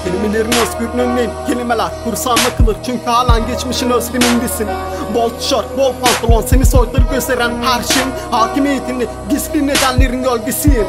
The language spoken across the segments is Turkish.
Kelimelerin özgürlüğün önündeyim. Kelimeler kursağına kılır çünkü halen geçmişin özlemindesin. Bol tişört, bol pantolon, seni soytarı gösteren her şeyin hakimiyetini, gizli nedenlerin gölgesiyim.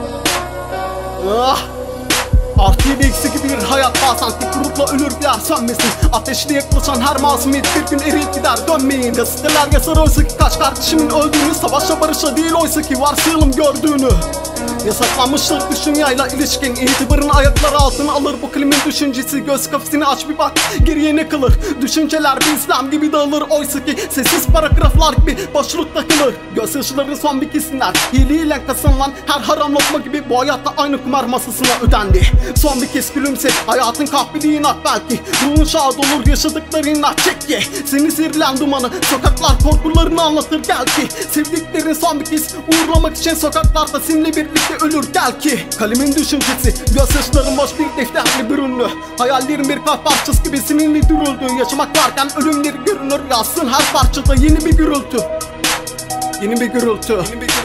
Artı 7 eksi gibi bir hayat, bazen tek grupla ölür gider sönmesin. Ateşle yaklaşan her masumiyet bir gün eriyip gider dönmeyin. Gazeteler yazar oysa ki kaç kardeşimin öldüğünü, savaşla barışla değil oysa ki varsayalım gördüğünü. Yasaklanmıştır dünyayla ilişkin, itibarın ayakları altına alır bu klimin düşüncesi. Göz kafesini aç bir bak, geriye ne kalır? Düşünceler bir İslam gibi dağılır oysa ki sessiz paragraflar gibi boşluk takılır. Gözyaşların son bir kesinler, hileyle kazanılan her haram lokma gibi bu hayatta aynı kumar masasına ödendi. Son bir kez gülümse, hayatın kahveliği inat belki. Ruhun şad olur, yaşadıkları inat çek ye. Seni zirlen dumanı, sokaklar korkularını anlatır gel ki. Sevdiklerin son bir kez uğurlamak için sokaklarda seninle birlikte ölür gel ki. Kalemin düşüncesi, gözyaşların boş bir defterli bürünlü. Hayallerin bir kalp parçası gibi seninle dürüldü. Yaşamak varken ölümleri görünür, yazsın her parçada yeni bir gürültü. Yeni bir gürültü.